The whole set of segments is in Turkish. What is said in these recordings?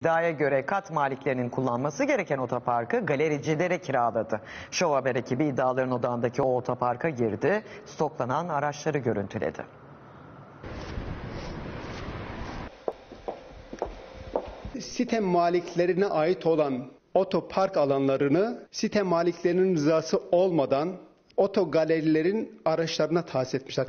İddiaya göre kat maliklerinin kullanması gereken otoparkı galericilere kiraladı. Show Haber ekibi iddiaların odağındaki o otoparka girdi, stoklanan araçları görüntüledi. Site maliklerine ait olan otopark alanlarını site maliklerinin rızası olmadan otogalerilerin araçlarına tahsis etmişler.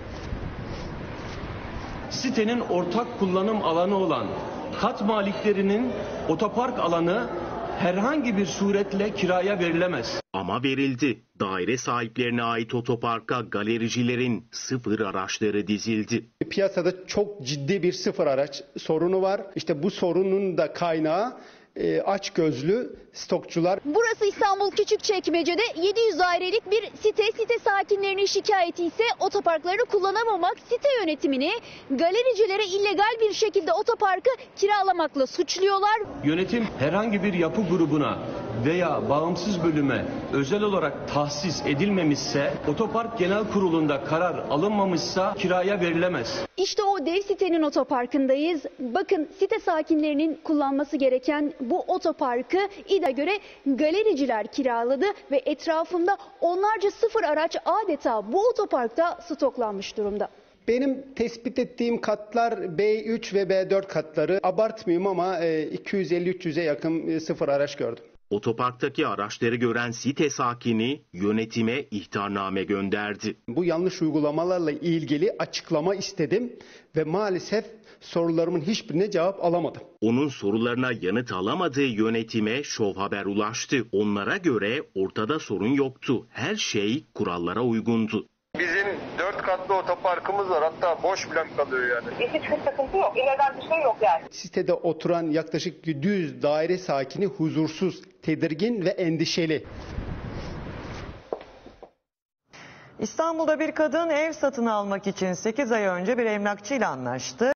Sitenin ortak kullanım alanı olan kat maliklerinin otopark alanı herhangi bir suretle kiraya verilemez. Ama verildi. Daire sahiplerine ait otoparka galericilerin sıfır araçları dizildi. Piyasada çok ciddi bir sıfır araç sorunu var. İşte bu sorunun da kaynağı açgözlü stokçular. Burası İstanbul Küçükçekmece'de 700 dairelik bir site. Site sakinlerinin şikayeti ise otoparkları kullanamamak, site yönetimini galericilere illegal bir şekilde otoparkı kiralamakla suçluyorlar. Yönetim herhangi bir yapı grubuna veya bağımsız bölüme özel olarak tahsis edilmemişse, otopark genel kurulunda karar alınmamışsa kiraya verilemez. İşte o dev sitenin otoparkındayız. Bakın, site sakinlerinin kullanması gereken bu otoparkı iddiaya göre galericiler kiraladı ve etrafında onlarca sıfır araç adeta bu otoparkta stoklanmış durumda. Benim tespit ettiğim katlar B3 ve B4 katları. Abartmıyorum ama 250-300'e yakın sıfır araç gördüm. Otoparktaki araçları gören site sakini yönetime ihtarname gönderdi. Bu yanlış uygulamalarla ilgili açıklama istedim ve maalesef sorularımın hiçbirine cevap alamadım. Onun sorularına yanıt alamadığı yönetime Show Haber ulaştı. Onlara göre ortada sorun yoktu. Her şey kurallara uygundu. Bizim 4 katlı otoparkımız var, hatta boş bile kalıyor yani. Hiçbir sıkıntı yok, illegal bir şey yok yani. Sitede oturan yaklaşık 700 daire sakini huzursuz, tedirgin ve endişeli. İstanbul'da bir kadın ev satın almak için 8 ay önce bir emlakçıyla anlaştı.